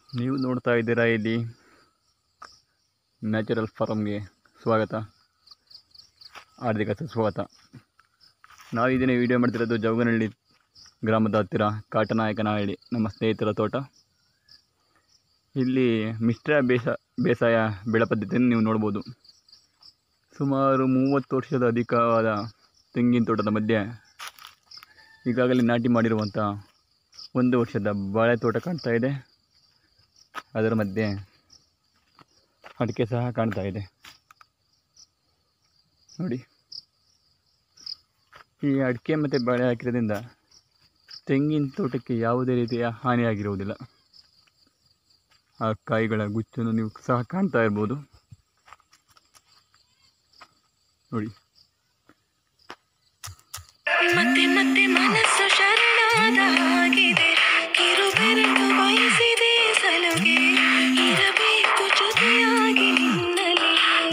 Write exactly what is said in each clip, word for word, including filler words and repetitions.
ನೀವು ನೋಡ್ತಾ ಇದ್ದೀರಾ ಇಲ್ಲಿ ನ್ಯಾಚುರಲ್ ಫಾರ್ಮ್ಗೆ ಸ್ವಾಗತ, ಹಾರ್ದಿಕ ಸುಸ್ವಾಗತ. ನಾವು ಇದನ್ನೇ ವಿಡಿಯೋ ಮಾಡ್ತಿರೋದು ಜವಗನಹಳ್ಳಿ ಗ್ರಾಮದ ಹತ್ತಿರ ಕಾಟನಾಯಕನಹಳ್ಳಿ, ನಮ್ಮ ಸ್ನೇಹಿತರ ತೋಟ. ಇಲ್ಲಿ ಮಿಶ್ರ ಬೇಸ ಬೇಸಾಯ ಬೆಳೆ ಪದ್ಧತಿಯನ್ನು ನೀವು ನೋಡ್ಬೋದು. ಸುಮಾರು ಮೂವತ್ತು ವರ್ಷದ ಅಧಿಕವಾದ ತೆಂಗಿನ ತೋಟದ ಮಧ್ಯೆ ಈಗಾಗಲೇ ನಾಟಿ ಮಾಡಿರುವಂಥ ಒಂದು ವರ್ಷದ ಬಾಳೆ ತೋಟ ಕಾಣ್ತಾ ಇದೆ. ಅದರ ಮಧ್ಯೆ ಅಡಿಕೆ ಸಹ ಕಾಣ್ತಾ ಇದೆ ನೋಡಿ. ಈ ಅಡಿಕೆ ಮತ್ತು ಬಾಳೆ ಹಾಕಿರೋದ್ರಿಂದ ತೆಂಗಿನ ತೋಟಕ್ಕೆ ಯಾವುದೇ ರೀತಿಯ ಹಾನಿಯಾಗಿರುವುದಿಲ್ಲ. ಆ ಕಾಯಿಗಳ ಗುಚ್ಚನ್ನು ನೀವು ಸಹ ಕಾಣ್ತಾ ಇರ್ಬೋದು ನೋಡಿ. ಮತ್ತೆ ಮತ್ತೆ ಮನಸ್ಸು ಶರಣಾದ ಹಾಗಿದೆ, ಕಿರುಬೆರಳು ಬಯಸಿದೆ ಸಲುಗೆ, ಇರಬೇಕು ಜೊತೆಯಾಗಿ ನಿನ್ನಲಿ.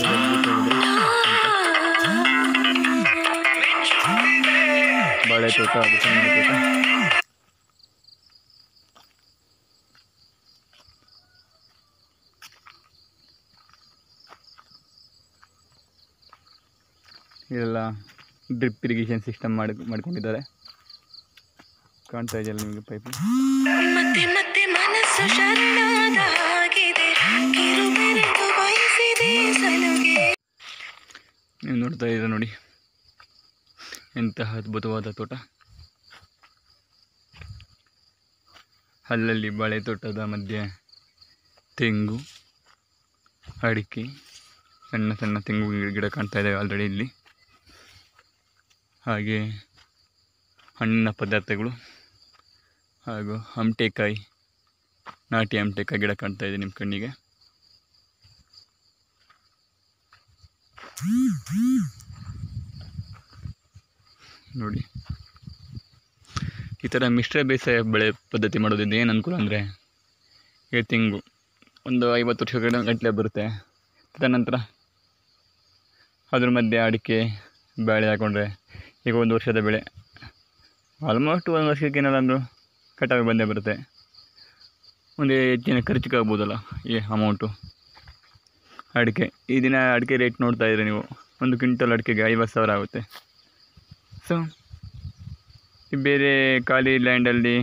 ಬಾಳೆ ತೋಟ, ಅದು ತೆಂಗಿನ ತೋಟ. ಇದೆಲ್ಲ ಡ್ರಿಪ್ ಇರಿಗೇಷನ್ ಸಿಸ್ಟಮ್ ಮಾಡಿ ಮಾಡ್ಕೊಂಡಿದ್ದಾರೆ. ಕಾಣ್ತಾ ಇದೆಯಲ್ಲ ನಿಮಗೆ ಪೈಪ್. ಮತ್ತೆ ಮತ್ತೆ ಮನಸ್ಸು ಶರಣಾದ ಹಾಗಿದೆ, ಕಿರುಬೆರಳು ಬಯಸಿದೆ ಸಲುಗೆ. ನೀವು ನೋಡ್ತಾ ಇದ್ದೀರಾ ನೋಡಿ, ಎಂತಹ ಅದ್ಭುತವಾದ ತೋಟ. ಅಲ್ಲಲ್ಲಿ ಬಾಳೆ ತೋಟದ ಮಧ್ಯೆ ತೆಂಗು, ಅಡಿಕೆ, ಸಣ್ಣ ಸಣ್ಣ ತೆಂಗು ಗಿಡ ಕಾಣ್ತಾ ಇದ್ದಾವೆ ಆಲ್ರೆಡಿ ಇಲ್ಲಿ. ಹಾಗೆ ಹಣ್ಣಿನ ಪದಾರ್ಥಗಳು ಹಾಗೂ ಹಮಟೆಕಾಯಿ, ನಾಟಿ ಹಮಟೆಕಾಯಿ ಗಿಡ ಕಾಣ್ತಾ ಇದೆ ನಿಮ್ಮ ಕಣ್ಣಿಗೆ. ನೋಡಿ, ಈ ಥರ ಮಿಶ್ರ ಬೇಸಾಯ ಬೆಳೆ ಪದ್ಧತಿ ಮಾಡೋದ್ರಿಂದ ಏನು ಅನುಕೂಲ ಅಂದರೆ, ಈ ತೆಂಗು ಒಂದು ಐವತ್ತು ವರ್ಷಗಳ ಗಂಟಲೆ ಬರುತ್ತೆ. ತದನಂತರ ಅದ್ರ ಮಧ್ಯೆ ಅಡಿಕೆ, ಬಾಳೆ ಹಾಕೊಂಡ್ರೆ ಈಗ ಒಂದು ವರ್ಷದ ಬೆಳೆ ಆಲ್ಮೋಸ್ಟ್ ಒಂದು ವರ್ಷಕ್ಕೆ ಏನಾರ ಅಂದರೂ ಕಟಾವು ಬಂದೇ ಬರುತ್ತೆ. ಒಂದು ಹೆಚ್ಚಿನ ಖರ್ಚಿಗೆ ಆಗ್ಬೋದಲ್ಲ ಈ ಅಮೌಂಟು. ಅಡಿಕೆ ಈ ದಿನ ಅಡಿಕೆ ರೇಟ್ ನೋಡ್ತಾ ಇದ್ರೆ ನೀವು, ಒಂದು ಕ್ವಿಂಟಲ್ ಅಡಿಕೆಗೆ ಐವತ್ತು ಸಾವಿರ ಆಗುತ್ತೆ. ಸೊ ಬೇರೆ ಖಾಲಿ ಲ್ಯಾಂಡಲ್ಲಿ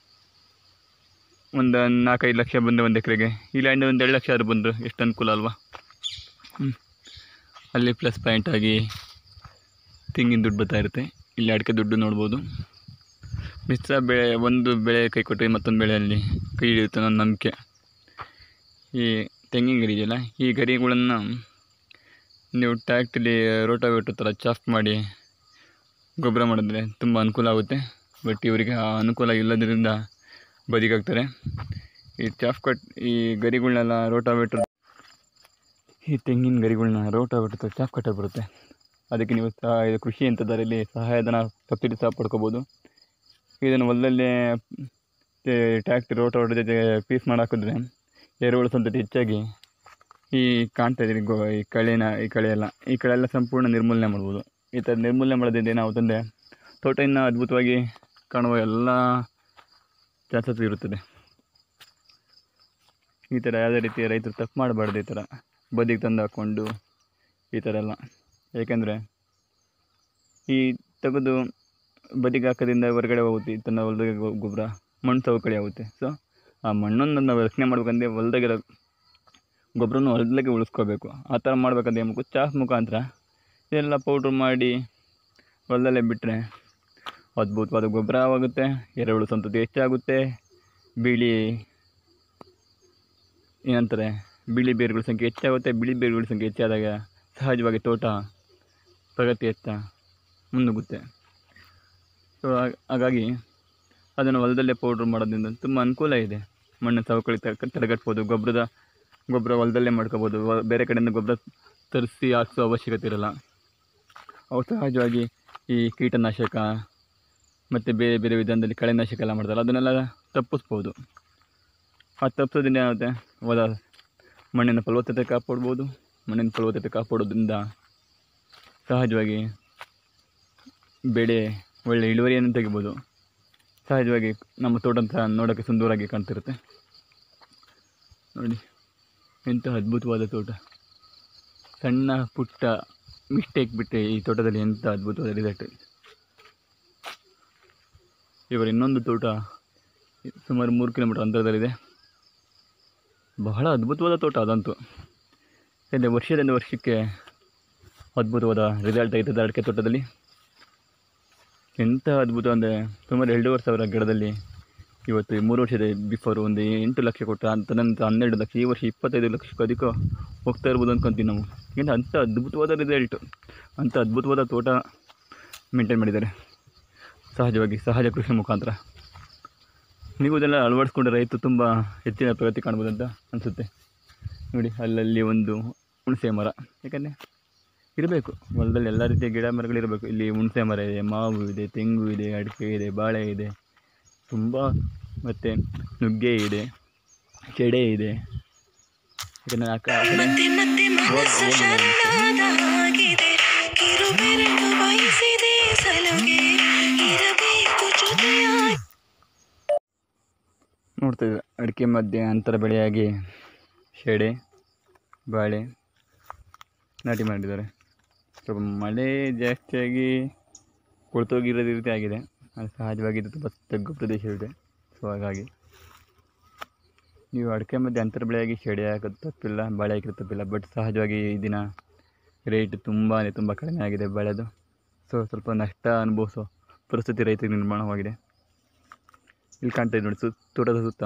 ಒಂದು ನಾಲ್ಕೈದು ಲಕ್ಷ ಬಂದು ಒಂದು ಎಕರೆಗೆ, ಈ ಲ್ಯಾಂಡ್ ಒಂದು ಎರಡು ಲಕ್ಷ ಆದರೂ ಬಂದು ಎಷ್ಟು ಅನುಕೂಲ ಅಲ್ವಾ. ಹ್ಞೂ ಅಲ್ಲಿ ಪ್ಲಸ್ ಪಾಯಿಂಟ್ ಆಗಿ ತೆಂಗಿನ ದುಡ್ಡು ಬರ್ತಾ ಇರುತ್ತೆ, ಇಲ್ಲಿ ಅಡಿಕೆ ದುಡ್ಡು ನೋಡ್ಬೋದು. ಮಿಶ್ರ ಬೆಳೆ, ಒಂದು ಬೆಳೆ ಕೈ ಕೊಟ್ಟರೆ ಮತ್ತೊಂದು ಬೆಳೆಯಲ್ಲಿ ಕೈ ಹಿಡಿಯುತ್ತೆ ಅನ್ನೋ ನಂಬಿಕೆ. ಈ ತೆಂಗಿನ ಗರಿ ಇದೆಯಲ್ಲ, ಈ ಗರಿಗಳನ್ನು ನೀವು ಟ್ಯಾಕ್ಟ್ರಲ್ಲಿ ರೋಟಾವೇಟರ್ ಥರ ಚಾಫ್ ಮಾಡಿ ಗೊಬ್ಬರ ಮಾಡಿದ್ರೆ ತುಂಬ ಅನುಕೂಲ ಆಗುತ್ತೆ. ಬಟ್ ಇವರಿಗೆ ಆ ಅನುಕೂಲ ಇಲ್ಲದ್ರಿಂದ ಬದಿಗಾಗ್ತಾರೆ. ಈ ಚಾಫ್ ಕಟ್ ಈ ಗರಿಗಳನ್ನೆಲ್ಲ ರೋಟಾವೇಟರ್, ಈ ತೆಂಗಿನ ಗರಿಗಳನ್ನ ರೋಟಾವೇಟರ್ ಥರ ಚಾಫ್ ಕಟ್ಟರ್ ಬರುತ್ತೆ. ಅದಕ್ಕೆ ನೀವು ಸಹ ಇದು ಕೃಷಿ ಯಂತ್ರದಲ್ಲಿ ಸಹಾಯಧನ ಸಬ್ಸಿಡಿ ಸಹ ಪಡ್ಕೋಬೋದು. ಇದನ್ನು ಹೊಲದಲ್ಲೇ ಟ್ಯಾಕ್ಟ್ರಿ ರೋಟಾವೇಟರ್ ಜೊತೆ ಪೀಸ್ ಮಾಡಿ ಹಾಕಿದ್ರೆ ಎರೆಹುಳು ಸಂತತಿ ಹೆಚ್ಚಾಗಿ ಈ ಕಾಣ್ತಾ ಇದ್ದೀರಿ ಗೋ ಈ ಕಳೆನ ಈ ಕಳೆ ಎಲ್ಲ ಈ ಕಳೆ ಎಲ್ಲ ಸಂಪೂರ್ಣ ನಿರ್ಮೂಲನೆ ಮಾಡ್ಬೋದು. ಈ ಥರ ನಿರ್ಮೂಲನೆ ಮಾಡೋದ್ರಿಂದ ಏನಾಗುತ್ತಂದರೆ ತೋಟ ಇನ್ನೂ ಅದ್ಭುತವಾಗಿ ಕಾಣುವ ಎಲ್ಲ ಚಾನ್ಸಸ್ ಇರುತ್ತದೆ. ಈ ಥರ ಯಾವುದೇ ರೀತಿಯ ರೈತರು ತಪ್ಪು ಮಾಡಬಾರ್ದು. ಈ ಥರ ಬದಿಗೆ ತಂದು ಹಾಕ್ಕೊಂಡು ಈ ಥರ ಎಲ್ಲ, ಏಕೆಂದರೆ ಈ ತೆಗೆದು ಬದಿಗೆ ಹಾಕೋದ್ರಿಂದ ಹೊರಗಡೆ ಹೋಗುತ್ತೆ ತನ್ನ ಹೊಲದಾಗೆ ಗೊಬ್ಬರ, ಮಣ್ಣು ಸವಕಳಿ ಆಗುತ್ತೆ. ಸೊ ಆ ಮಣ್ಣನ್ನು ನಾವು ರಕ್ಷಣೆ ಮಾಡ್ಬೇಕಂದ್ರೆ ಹೊಲದಾಗಿರೋ ಗೊಬ್ಬರನೂ ಹೊಲದಲ್ಲೇ ಉಳಿಸ್ಕೋಬೇಕು. ಆ ಥರ ಮಾಡ್ಬೇಕಂದ್ರೆ ಮುಖ ಚಾಫ್ ಮುಖಾಂತರ ಎಲ್ಲ ಪೌಡ್ರ್ ಮಾಡಿ ಹೊಲದಲ್ಲೇ ಬಿಟ್ಟರೆ ಅದ್ಭುತವಾದ ಗೊಬ್ಬರ ಆಗುತ್ತೆ, ಎರೆಹುಳು ಸಂತತಿ ಹೆಚ್ಚಾಗುತ್ತೆ, ಬಿಳಿ ಏನಂತಾರೆ ಬಿಳಿ ಬೇರುಗಳ ಸಂಖ್ಯೆ ಹೆಚ್ಚಾಗುತ್ತೆ. ಬಿಳಿ ಬೇರುಗಳ ಸಂಖ್ಯೆ ಹೆಚ್ಚಾದಾಗ ಸಹಜವಾಗಿ ತೋಟ ಪ್ರಗತಿ ಹೆಚ್ಚ ಮುನ್ನುಗ್ಗುತ್ತೆ. ಸೊ ಹಾಗಾಗಿ ಅದನ್ನು ಹೊಲದಲ್ಲೇ ಪೌಡ್ರ್ ಮಾಡೋದ್ರಿಂದ ತುಂಬ ಅನುಕೂಲ ಇದೆ. ಮಣ್ಣು ಸವಕಳಿ ತಡೆಗಟ್ಬೋದು, ಗೊಬ್ಬರದ ಗೊಬ್ಬರ ಹೊಲದಲ್ಲೇ ಮಾಡ್ಕೋಬೋದು. ಬೇರೆ ಕಡೆಯಿಂದ ಗೊಬ್ಬರ ತರಿಸಿ ಹಾಕಿಸೋ ಅವಶ್ಯಕತೆ ಇರೋಲ್ಲ. ಅವು ಸಹಜವಾಗಿ ಈ ಕೀಟನಾಶಕ ಮತ್ತು ಬೇರೆ ಬೇರೆ ವಿಧಾನದಲ್ಲಿ ಕಳೆನಾಶಕ ಎಲ್ಲ ಮಾಡ್ತಾರೆ, ಅದನ್ನೆಲ್ಲ ತಪ್ಪಿಸ್ಬೋದು. ಆ ತಪ್ಪಿಸೋದ್ರಿಂದ ಏನಾಗುತ್ತೆ, ಹೊಲ ಮಣ್ಣಿನ ಫಲವತ್ತತೆ ಕಾಪಾಡ್ಬೋದು. ಮಣ್ಣಿನ ಫಲವತ್ತತೆ ಕಾಪಾಡೋದ್ರಿಂದ ಸಹಜವಾಗಿ ಬೆಳೆ ಒಳ್ಳೆಯ ಇಳುವರಿಯನ್ನು ತೆಗಿಬೋದು. ಸಹಜವಾಗಿ ನಮ್ಮ ತೋಟ ನೋಡೋಕ್ಕೆ ಸುಂದರವಾಗಿ ಕಾಣ್ತಿರುತ್ತೆ. ನೋಡಿ ಎಂಥ ಅದ್ಭುತವಾದ ತೋಟ. ಸಣ್ಣ ಪುಟ್ಟ ಮಿಸ್ಟೇಕ್ ಬಿಟ್ಟರೆ ಈ ತೋಟದಲ್ಲಿ ಎಂಥ ಅದ್ಭುತವಾದ ರಿಸಲ್ಟ್. ಇವರ ಇನ್ನೊಂದು ತೋಟ ಸುಮಾರು ಮೂರು ಕಿಲೋಮೀಟರ್ ಅಂತರದಲ್ಲಿದೆ. ಬಹಳ ಅದ್ಭುತವಾದ ತೋಟ ಅದಂತೂ. ಯಾಕೆಂದರೆ ವರ್ಷದಿಂದ ವರ್ಷಕ್ಕೆ ಅದ್ಭುತವಾದ ರಿಸಲ್ಟ್ ಆಯ್ತದೆ ಅಡಿಕೆ ತೋಟದಲ್ಲಿ. ಎಂಥ ಅದ್ಭುತ ಅಂದರೆ ಸುಮಾರು ಎರಡೂವರೆ ಸಾವಿರ ಗಿಡದಲ್ಲಿ ಇವತ್ತು ಮೂರು ವರ್ಷದ ಬಿಫೋರ್ ಒಂದು ಎಂಟು ಲಕ್ಷ ಕೊಟ್ಟ ಅಂತ ನಂತರ ಹನ್ನೆರಡು ಲಕ್ಷ, ಈ ವರ್ಷ ಇಪ್ಪತ್ತೈದು ಲಕ್ಷಕ್ಕೂ ಅಧಿಕ ಹೋಗ್ತಾ ಇರ್ಬೋದು ಅಂದ್ಕೊತೀವಿ ನಾವು. ಏಕೆಂದರೆ ಅಂಥ ಅದ್ಭುತವಾದ ರಿಸಲ್ಟು, ಅಂಥ ಅದ್ಭುತವಾದ ತೋಟ ಮೇಂಟೈನ್ ಮಾಡಿದ್ದಾರೆ ಸಹಜವಾಗಿ, ಸಹಜ ಕೃಷಿ ಮುಖಾಂತರ. ನೀವು ಇದೆಲ್ಲ ಅಳವಡಿಸ್ಕೊಂಡ್ರೆ ರೈತ ತುಂಬ ಹೆಚ್ಚಿನ ಪ್ರಗತಿ ಕಾಣ್ಬೋದು ಅಂತ ಅನಿಸುತ್ತೆ. ನೋಡಿ ಅಲ್ಲಲ್ಲಿ ಒಂದು ಹುಣಸೆ ಮರ, ಯಾಕಂದರೆ ಇರಬೇಕು ಹೊಲದಲ್ಲಿ ಎಲ್ಲ ರೀತಿಯ ಗಿಡ ಮರಗಳಿರಬೇಕು. ಇಲ್ಲಿ ಹುಣಸೆ ಮರ ಇದೆ, ಮಾವು ಇದೆ, ತೆಂಗು ಇದೆ, ಅಡಿಕೆ ಇದೆ, ಬಾಳೆ ಇದೆ ತುಂಬ, ಮತ್ತು ನುಗ್ಗೆ ಇದೆ, ಚೆಡೆ ಇದೆ. ಯಾಕಂದರೆ ಆ ಕಡೆ ಮತ್ತೆ ಮತ್ತೆ ಮನಸ್ಸು ಶರಣಾದ ಹಾಗಿದೆ, ಕಿರುಬೆರಳು ಬಯಸಿದೆ ಸಲುಗೆ ಇರಬೇಕು ಜೊತೆಯಾಗಿ. ನೋಡ್ತಾ ಇದ್ದೆ ಅಡಿಕೆ ಮಧ್ಯೆ ಅಂತರ ಬೆಳೆಯಾಗಿ ಶೆಡೆ, ಬಾಳೆ ನಾಟಿ ಮಾಡಿದ್ದಾರೆ. ಸ್ವಲ್ಪ ಮಳೆ ಜಾಸ್ತಿಯಾಗಿ ಕೊಳ್ತೋಗಿರೋದು ರೀತಿ ಆಗಿದೆ. ಅದು ಸಹಜವಾಗಿ ಇದು ತುಂಬ ತಗ್ಗು ಪ್ರದೇಶ ಇದೆ. ಸೊ ಹಾಗಾಗಿ ನೀವು ಅಡಿಕೆ ಮಧ್ಯೆ ಅಂತರ ಬೆಳೆಯಾಗಿ ಶೆಡೆ ಹಾಕೋದು ತಪ್ಪಿಲ್ಲ, ಬಾಳೆ ಹಾಕಿರೋದು ತಪ್ಪಿಲ್ಲ. ಬಟ್ ಸಹಜವಾಗಿ ಈ ದಿನ ರೇಟ್ ತುಂಬಾ ತುಂಬ ಕಡಿಮೆ ಆಗಿದೆ ಬಾಳೆದು. ಸೊ ಸ್ವಲ್ಪ ನಷ್ಟ ಅನುಭವಿಸೋ ಪರಿಸ್ಥಿತಿ ರೈತರಿಗೆ ನಿರ್ಮಾಣವಾಗಿದೆ. ಇಲ್ಲಿ ಕಾಣ್ತಾ ಇದೆ ನೋಡಿ, ಸುತ್ತ ತೋಟದ ಸುತ್ತ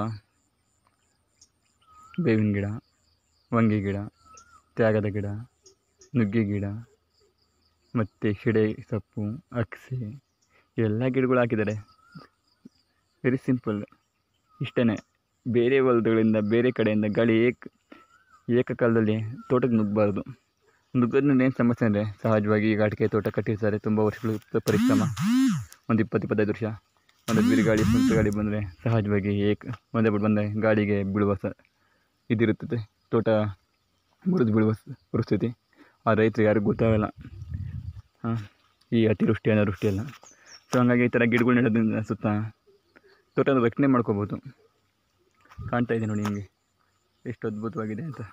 ಬೇವಿನ ಗಿಡ, ಹೊಂಗೆ ಗಿಡ, ತ್ಯಾಗದ ಗಿಡ, ನುಗ್ಗೆ ಗಿಡ ಮತ್ತು ಶಿಡೆ ಸೊಪ್ಪು, ಅಗಸೆ ಎಲ್ಲ ಗಿಡಗಳು ಹಾಕಿದ್ದಾರೆ. ವೆರಿ ಸಿಂಪಲ್, ಇಷ್ಟೇ. ಬೇರೆ ಹೊಲಗಳಿಂದ ಬೇರೆ ಕಡೆಯಿಂದ ಗಾಳಿ ಏಕ ಏಕಕಾಲದಲ್ಲಿ ತೋಟಕ್ಕೆ ನುಗ್ಗಬಾರ್ದು. ನುಗ್ಗೋದ್ರಿಂದ ಏನು ಸಮಸ್ಯೆ ಅಂದರೆ ಸಹಜವಾಗಿ ಈಗ ಅಡಿಕೆ ತೋಟ ಕಟ್ಟಿರ್ತಾರೆ, ತುಂಬ ವರ್ಷಗಳು ಪರಿಶ್ರಮ, ಒಂದು ಇಪ್ಪತ್ತು ಇಪ್ಪತ್ತೈದು ವರ್ಷ. ಒಂದು ಬಿರುಗಾಳಿ ಸುಂಟು ಗಾಳಿ ಬಂದರೆ ಸಹಜವಾಗಿ ಏಕ ಒಂದೇ ಬಿಟ್ಟು ಬಂದರೆ ಗಾಳಿಗೆ ಬೀಳುವ ಸ ಇದಿರುತ್ತದೆ, ತೋಟ ಮುರಿದು ಬೀಳುವ ಪರಿಸ್ಥಿತಿ. ಆ ರೈತರಿಗೆ ಯಾರಿಗೂ ಗೊತ್ತಾಗಲ್ಲ ಹಾಂ ಈ ಅತಿವೃಷ್ಟಿ ಅನಾವೃಷ್ಟಿ ಎಲ್ಲ. ಸೊ ಹಂಗಾಗಿ ಈ ಥರ ಗಿಡಗಳು ನೆಡೋದ್ರಿಂದ ಸುತ್ತ ತೋಟನ ರಕ್ಷಣೆ ಮಾಡ್ಕೋಬೋದು. ಕಾಣ್ತಾ ಇದೆ ನೋಡಿ ನಿಮಗೆ ಎಷ್ಟು ಅದ್ಭುತವಾಗಿದೆ ಅಂತ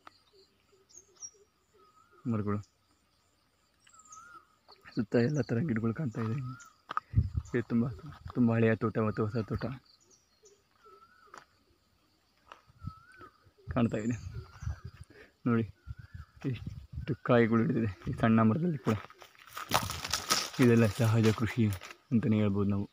ಮರಗಳು. ಸುತ್ತ ಎಲ್ಲ ಥರ ಗಿಡಗಳು ಕಾಣ್ತಾ ಇದೆ. ಇದು ತುಂಬ ತುಂಬ ಹಳೆಯ ತೋಟ ಮತ್ತು ಹೊಸ ತೋಟ ಕಾಣ್ತಾ ಇದೆ ನೋಡಿ. ಎಷ್ಟು ಕಾಯಿಗಳು ಹಿಡಿದಿದೆ ಈ ಸಣ್ಣ ಮರದಲ್ಲಿ ಕೂಡ. ಇದೆಲ್ಲ ಸಹಜ ಕೃಷಿ ಅಂತಲೇ ಹೇಳ್ಬೋದು ನಾವು.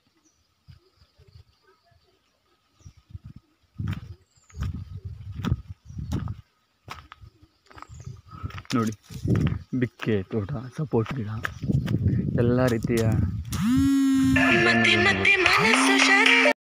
ನೋಡಿ ಬಿಕ್ಕೆ ತೋಟ, ಸಪೋರ್ಟ್ ಗಿಡ, ಎಲ್ಲ ರೀತಿಯ ಮತ್ತೆ ಮತ್ತೆ ಮನಸ್ಸು ಶರಣ